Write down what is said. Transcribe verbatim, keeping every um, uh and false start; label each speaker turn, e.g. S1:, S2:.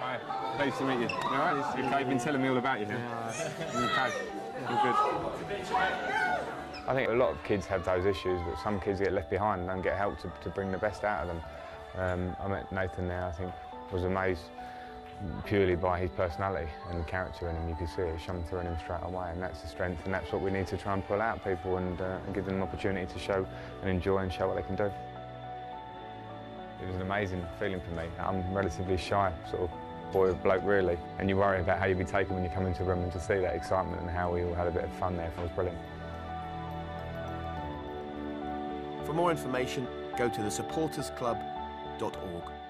S1: Hi, pleased to meet you. You alright? You okay? You've been telling me all about you here. Yeah. You okay? You're good. I think a lot of kids have those issues, but some kids get left behind and don't get help to, to bring the best out of them. Um, I met Nathan there, I think, was amazed purely by his personality and the character in him. You could see it shone through in him straight away, and that's the strength, and that's what we need to try and pull out people and, uh, and give them an opportunity to show and enjoy and show what they can do. It was an amazing feeling for me. I'm relatively shy, sort of boy or bloke really, and you worry about how you'll be taken when you come into a room, and to see that excitement and how we all had a bit of fun there, it was brilliant.
S2: For more information, go to the supporters club dot org.